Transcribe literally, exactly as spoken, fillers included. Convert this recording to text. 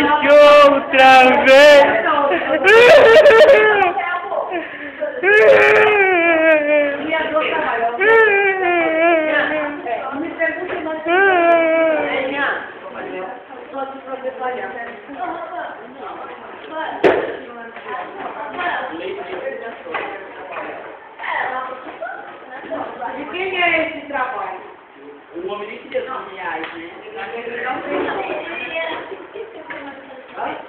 achou outra vez. Me pergunte mais. Só de trabalhar. De quem é esse trabalho? O homem nem queria dois reais, né?